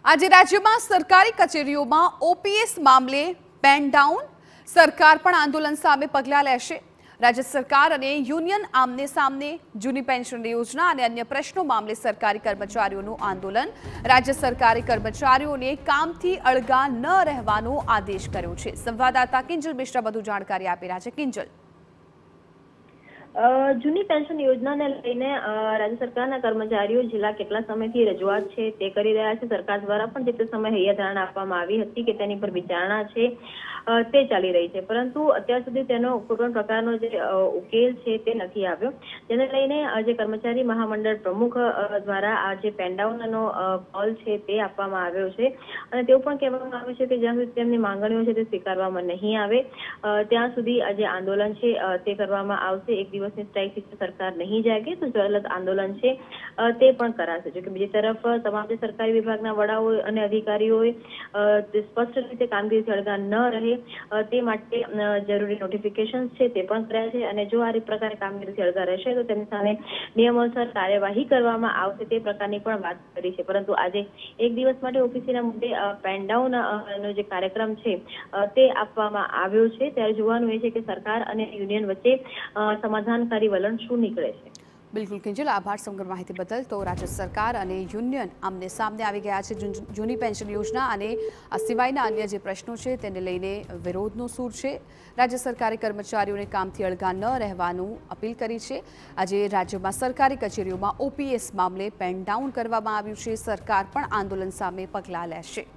આજે રાજ્યમાં સરકારી કચેરીઓમાં ઓપીએસ મામલે પેન ડાઉન, સરકાર પણ આંદોલન સામે પગલાં લેશે। રાજ્ય સરકાર અને યુનિયન આમને સામને જૂની પેન્શન યોજના અને અન્ય પ્રશ્નો મામલે સરકારી કર્મચારીઓનું આંદોલન। રાજ્ય સરકારી કર્મચારીઓને કામથી અળગા ન રહેવાનો આદેશ કર્યો છે। સંવાદદાતા કિંજલ મિશ્રા વધુ જાણકારી આપી રહ્યા છે। કિંજલ, જૂની પેન્શન યોજનાને લઈને રાજ્ય સરકારના કર્મચારીઓ છેલ્લા કેટલા સમયથી રજૂઆત છે તે કરી રહ્યા છે। સરકાર દ્વારા પણ જે તે સમયે હૈયાધારણા આપવામાં આવી હતી કે તેની પર વિચારણા છે તે ચાલી રહી છે, પરંતુ અત્યાર સુધી તેનો કોઈ પણ પ્રકારનો જે ઉકેલ છે તે નથી આવ્યો, જેને લઈને જે કર્મચારી મહામંડળ પ્રમુખ દ્વારા આ જે પેન ડાઉનનો કોલ છે તે આપવામાં આવ્યો છે અને તેવું પણ કહેવામાં આવ્યું છે કે જ્યાં સુધી તેમની માંગણીઓ છે તે સ્વીકારવામાં નહીં આવે ત્યાં સુધી આ જે આંદોલન છે તે કરવામાં આવશે। એક દિવસની સ્ટ્રાઇકથી સરકાર નહીં જાગે તો જલદ આંદોલન છે તે પણ કરાશે। જો કે બીજી તરફ તમામ જે સરકારી વિભાગના વડાઓ અને અધિકારીઓએ સ્પષ્ટ રીતે કામગીરીથી અળગા ન રહે તે માટે જરૂરી નોટિફિકેશન છે તે પણ કર્યા છે અને જો આ પ્રકારે કામગીરીથી અળગા રહેશે તો તેમની સામે નિયમોસર કાર્યવાહી કરવામાં આવશે તે પ્રકારની પણ વાત કરી છે। પરંતુ આજે એક દિવસ માટે ઓપીસીના મુદ્દે પેન ડાઉન નો જે કાર્યક્રમ છે તે આપવામાં આવ્યો છે, ત્યારે જોવાનું એ છે કે સરકાર અને યુનિયન વચ્ચે સમાધાનકારી વલણ શું નીકળે છે। બિલકુલ કિંજલ, આભાર સમગ્ર માહિતી બદલ। તો રાજ્ય સરકાર અને યુનિયન આમને સામને આવી ગયા છે। જૂની પેન્શન યોજના અને આ સિવાયના અન્ય જે પ્રશ્નો છે તેને લઈને વિરોધનો સૂર છે। રાજ્ય સરકારે કર્મચારીઓને કામથી અળગા ન રહેવાનું અપીલ કરી છે। આજે રાજ્યમાં સરકારી કચેરીઓમાં ઓપીએસ મામલે પેન ડાઉન કરવામાં આવ્યું છે। સરકાર પણ આંદોલન સામે પગલાં લેશે।